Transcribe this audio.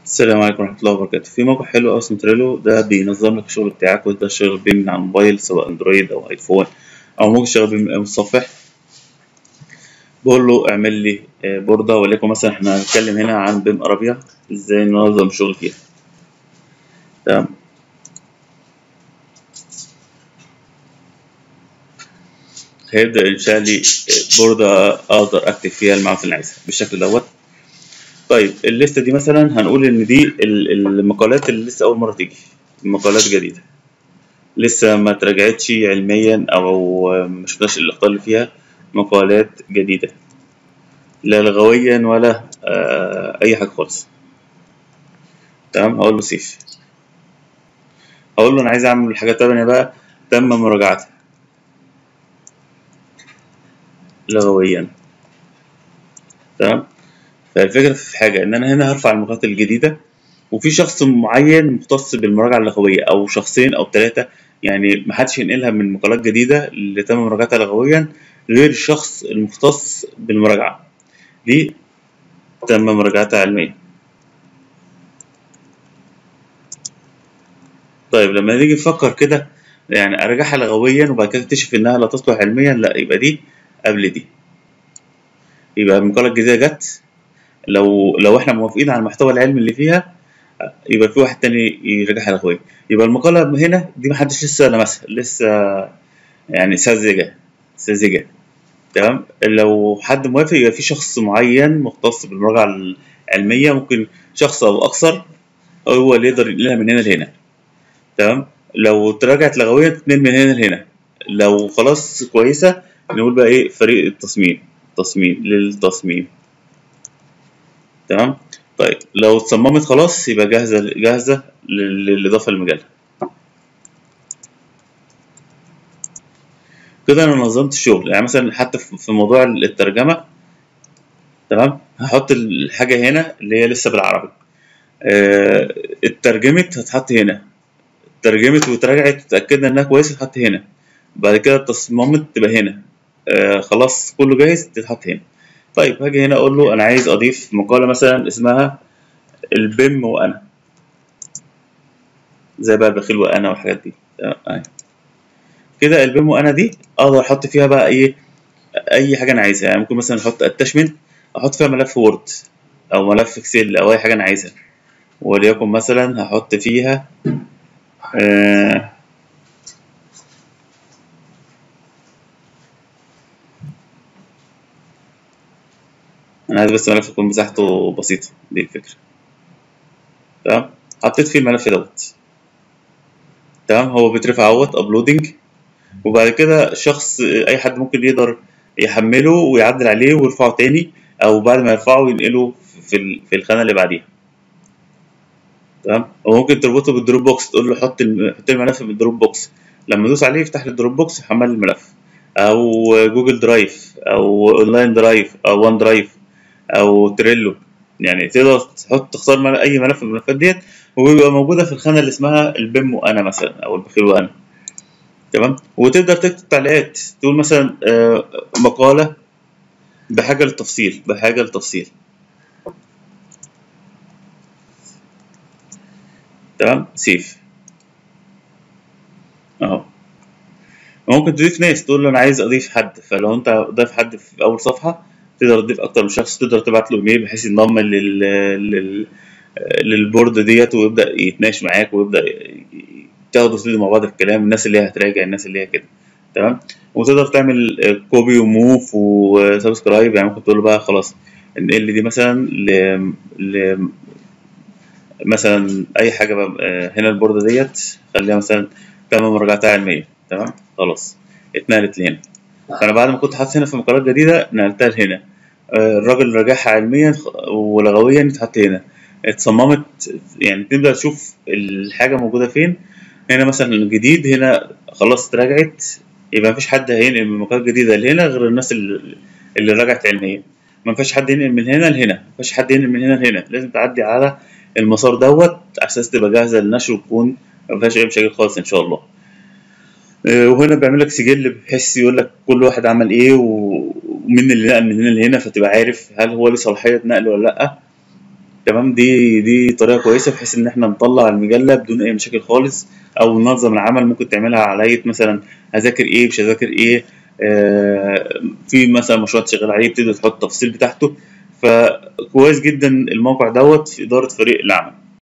السلام عليكم ورحمة الله وبركاته. في موقع حلو أوي اسمه تريلو، ده بينظم لك الشغل بتاعك وأنت تشتغل بيه من على الموبايل، سواء أندرويد أو أيفون، أو ممكن تشتغل بيه من المتصفح. بقول له اعمل لي بوردة، وليكن مثلا احنا هنتكلم هنا عن بيم أرابيا، ازاي ننظم الشغل فيها. تمام. هيبدأ ينشأ لي بوردة أقدر أكتب فيها المعلومات اللي عايزها بالشكل دوت. طيب الليستة دي مثلا هنقول إن دي المقالات اللي لسه أول مرة تيجي، مقالات جديدة لسه ما تراجعتش علميا او ما شفناش الاخطاء اللي فيها، مقالات جديده لا لغويا ولا اي حاجه خالص. تمام. هقول له سيف، هقول له انا عايز اعمل حاجه تانية بقى، تم مراجعتها لغويا. تمام. فالفكره في حاجه ان انا هنا هرفع المقالات الجديده، وفي شخص معين مختص بالمراجعه اللغويه او شخصين او ثلاثه، يعني محدش ينقلها من مقالات جديده اللي تم مراجعتها لغويا غير الشخص المختص بالمراجعه دي، تم مراجعتها علميا. طيب لما نيجي نفكر كده، يعني ارجعها لغويا وبعد كده اكتشف انها لا تصلح علميا، لا يبقى دي قبل دي، يبقى المقالة الجديدة جت. لو احنا موافقين على المحتوى العلمي اللي فيها، يبقى في واحد تاني يرجعها لغويا، يبقى المقالة هنا دي محدش لسه لمسها، لسه يعني ساذجة. تمام. لو حد موافق يبقى في شخص معين مختص بالمراجعة العلمية، ممكن شخص أو أكثر هو اللي يقدر ينقلها من هنا لهنا. تمام. لو اتراجعت لغويا تتنقل من هنا لهنا، لو خلاص كويسة نقول بقى ايه فريق التصميم، تصميم للتصميم. تمام. طيب لو اتصممت خلاص يبقى جاهزة للإضافة للمجال. كده أنا نظمت الشغل، يعني مثلا حتى في موضوع الترجمة. تمام. هحط الحاجة هنا اللي هي لسه بالعربي، اترجمت هتحط هنا، ترجمت واتراجعت وتأكدنا إنها كويسة تتحط هنا، بعد كده اتصممت تبقى هنا، خلاص كله جاهز تتحط هنا. طيب هاجي هنا اقول له انا عايز اضيف مقالة مثلا اسمها البيم وانا، زي بقى البخيل وانا والحاجات دي. كده البيم وانا دي اقدر احط فيها بقى ايه، اي حاجة انا عايزها. يعني ممكن مثلا احط اتاشمنت، احط فيها ملف وورد او ملف اكسل او اي حاجة انا عايزها، وليكن مثلا هحط فيها آه انا عايز بس ملف يكون مساحته بسيطة، دي الفكرة. تمام. حطيت فيه الملف دوت. تمام. هو بيترفع اهوت ابلودنج، وبعد كده شخص اي حد ممكن يقدر يحمله ويعدل عليه ويرفعه تاني، او بعد ما يرفعه ينقله في الخانه اللي بعديها. تمام. وممكن تربطه بالدروب بوكس، تقول له حط الملف في الدروب بوكس، لما ادوس عليه يفتح لي الدروب بوكس يحمل الملف، او جوجل درايف او اونلاين درايف او وان درايف او تريلو. يعني تقدر تختار اي ملف من الملفات ديت، وبيبقى موجوده في الخانه اللي اسمها البيم وانا مثلا، او البخيل وانا. تمام. وتقدر تكتب تعليقات، تقول مثلا مقالة بحاجة للتفصيل، بحاجة للتفصيل. تمام. سيف اهو. ممكن تضيف ناس، تقول له انا عايز اضيف حد، فلو انت ضايف حد في اول صفحة تقدر تضيف اكتر من شخص، تقدر تبعت له ايميل بحيث ينضم لل... للبورد ديت ويبدا يتناقش معاك، ويبدا تاخدوا تدوا مع بعض الكلام، الناس اللي هي هتراجع، الناس اللي هي كده. تمام. وتقدر تعمل كوبي وموف وسبسكرايب، يعني ممكن تقول له بقى خلاص انقل دي مثلا ل... مثلا اي حاجه بقى، هنا البورده ديت خليها مثلا تم مراجعتها علميا. تمام. خلاص اتنقلت لهنا، فانا بعد ما كنت حاطط هنا في مقالات جديده نقلتها لهنا. الراجل راجعها علميا ولغويا اتحط هنا، اتصممت. يعني تبدا تشوف الحاجه موجوده فين. هنا مثلا الجديد هنا خلاص اتراجعت، يبقى مفيش حد هينقل من مقالات جديده لهنا غير الناس اللي راجعت علميا. ما ينفعش حد ينقل من هنا لهنا، ما ينفعش حد ينقل من هنا لهنا، لازم تعدي على المسار دوت على اساس تبقى جاهزه للنشر وتكون ما فيهاش اي مشاكل خالص ان شاء الله. وهنا بيعمل لك سجل بحيث يقول لك كل واحد عمل ايه ومين اللي نقل من هنا لهنا، فتبقى عارف هل هو ليه صلاحيه نقل ولا لا. تمام. دي طريقة كويسة بحيث إن إحنا نطلع المجلة بدون أي مشاكل خالص، أو ننظم العمل ممكن تعملها على هيئة مثلا هذاكر إيه مش هذاكر إيه. في مثلا مشروع شغال عليه بتبدأ تحط التفاصيل بتاعته. فكويس جدا الموقع دوت في إدارة فريق العمل.